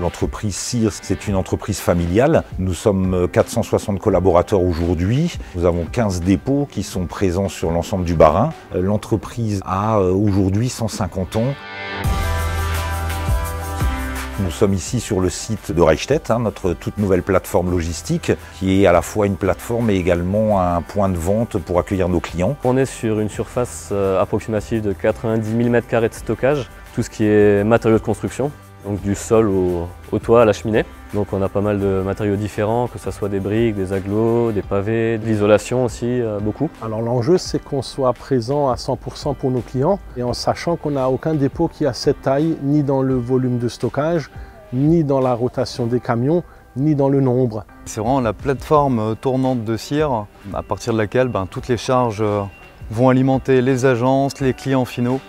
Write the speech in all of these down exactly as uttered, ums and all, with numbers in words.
L'entreprise Cyr, c'est une entreprise familiale. Nous sommes quatre cent soixante collaborateurs aujourd'hui. Nous avons quinze dépôts qui sont présents sur l'ensemble du Bas-Rhin. L'entreprise a aujourd'hui cent cinquante ans. Nous sommes ici sur le site de Reichstett, hein, notre toute nouvelle plateforme logistique, qui est à la fois une plateforme et également un point de vente pour accueillir nos clients. On est sur une surface approximative de quatre-vingt-dix mille mètres carrés de stockage, tout ce qui est matériaux de construction, donc du sol au, au toit, à la cheminée. Donc on a pas mal de matériaux différents, que ce soit des briques, des agglos, des pavés, de l'isolation aussi, beaucoup. Alors l'enjeu, c'est qu'on soit présent à cent pour cent pour nos clients et en sachant qu'on n'a aucun dépôt qui a cette taille, ni dans le volume de stockage, ni dans la rotation des camions, ni dans le nombre. C'est vraiment la plateforme tournante de Cyr, à partir de laquelle ben, toutes les charges vont alimenter les agences, les clients finaux.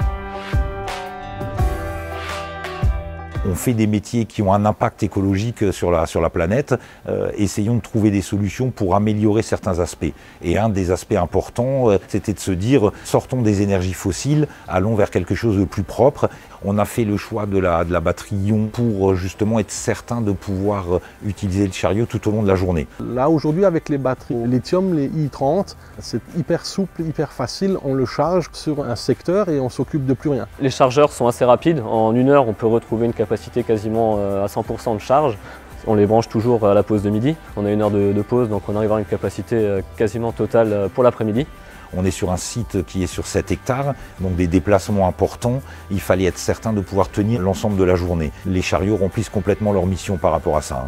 On fait des métiers qui ont un impact écologique sur la, sur la planète. Euh, essayons de trouver des solutions pour améliorer certains aspects. Et un des aspects importants, euh, c'était de se dire, sortons des énergies fossiles, allons vers quelque chose de plus propre. On a fait le choix de la, de la batterie ion pour justement être certain de pouvoir utiliser le chariot tout au long de la journée. Là aujourd'hui avec les batteries lithium, les i trente, c'est hyper souple, hyper facile. On le charge sur un secteur et on s'occupe de plus rien. Les chargeurs sont assez rapides. En une heure, on peut retrouver une capacité quasiment à cent pour cent de charge. On les branche toujours à la pause de midi. On a une heure de, de pause, donc on arrive à une capacité quasiment totale pour l'après-midi. On est sur un site qui est sur sept hectares, donc des déplacements importants. Il fallait être certain de pouvoir tenir l'ensemble de la journée. Les chariots remplissent complètement leur mission par rapport à ça.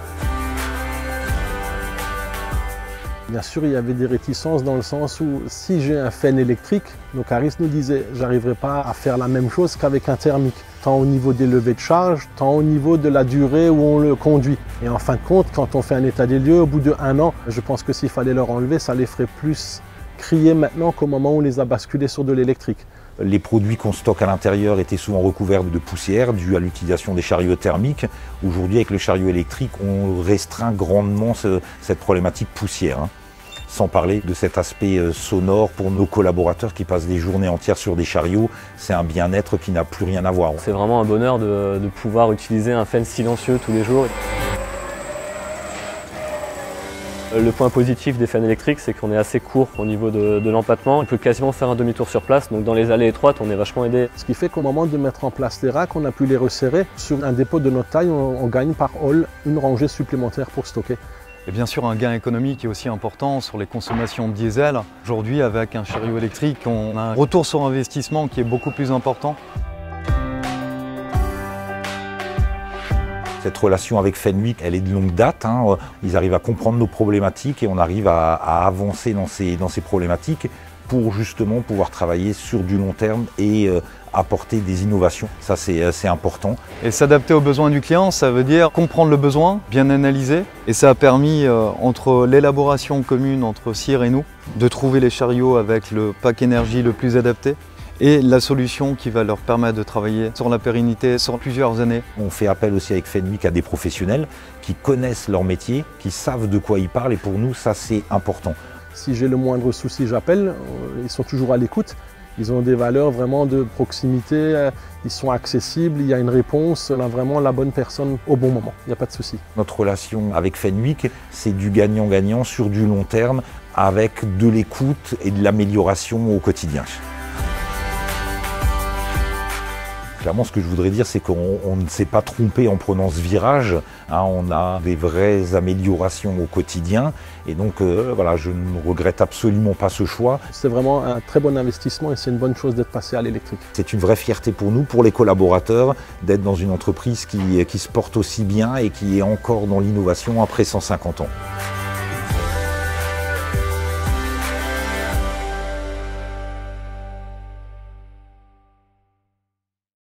Bien sûr, il y avait des réticences dans le sens où si j'ai un Fenn électrique, donc Harris nous disait « j'arriverai pas à faire la même chose qu'avec un thermique ». Tant au niveau des levées de charge, tant au niveau de la durée où on le conduit. Et en fin de compte, quand on fait un état des lieux, au bout d'un an, je pense que s'il fallait leur enlever, ça les ferait plus crier maintenant qu'au moment où on les a basculés sur de l'électrique. Les produits qu'on stocke à l'intérieur étaient souvent recouverts de poussière due à l'utilisation des chariots thermiques. Aujourd'hui, avec le chariot électrique, on restreint grandement ce, cette problématique poussière. Hein. Sans parler de cet aspect sonore pour nos collaborateurs qui passent des journées entières sur des chariots. C'est un bien-être qui n'a plus rien à voir. C'est vraiment un bonheur de, de pouvoir utiliser un Fenn silencieux tous les jours. Le point positif des Fenn électriques, c'est qu'on est assez court au niveau de, de l'empattement. On peut quasiment faire un demi-tour sur place, donc dans les allées étroites, on est vachement aidé. Ce qui fait qu'au moment de mettre en place les racks, on a pu les resserrer. Sur un dépôt de notre taille, on, on gagne par hall une rangée supplémentaire pour stocker. Et bien sûr, un gain économique est aussi important sur les consommations de diesel. Aujourd'hui, avec un chariot électrique, on a un retour sur investissement qui est beaucoup plus important. Cette relation avec Fenwick, elle est de longue date. Hein. Ils arrivent à comprendre nos problématiques et on arrive à, à avancer dans ces, dans ces problématiques pour justement pouvoir travailler sur du long terme et euh, apporter des innovations. Ça, c'est important. Et s'adapter aux besoins du client, ça veut dire comprendre le besoin, bien analyser. Et ça a permis, euh, entre l'élaboration commune entre Cyr et nous, de trouver les chariots avec le pack énergie le plus adapté et la solution qui va leur permettre de travailler sur la pérennité sur plusieurs années. On fait appel aussi avec Fenwick à des professionnels qui connaissent leur métier, qui savent de quoi ils parlent et pour nous, ça c'est important. Si j'ai le moindre souci, j'appelle, ils sont toujours à l'écoute. Ils ont des valeurs vraiment de proximité, ils sont accessibles, il y a une réponse, on a vraiment la bonne personne au bon moment, il n'y a pas de souci. Notre relation avec Fenwick, c'est du gagnant-gagnant sur du long terme avec de l'écoute et de l'amélioration au quotidien. Clairement, ce que je voudrais dire, c'est qu'on ne s'est pas trompé en prenant ce virage. Hein, on a des vraies améliorations au quotidien. Et donc, euh, voilà, je ne regrette absolument pas ce choix. C'est vraiment un très bon investissement et c'est une bonne chose d'être passé à l'électrique. C'est une vraie fierté pour nous, pour les collaborateurs, d'être dans une entreprise qui, qui se porte aussi bien et qui est encore dans l'innovation après cent cinquante ans.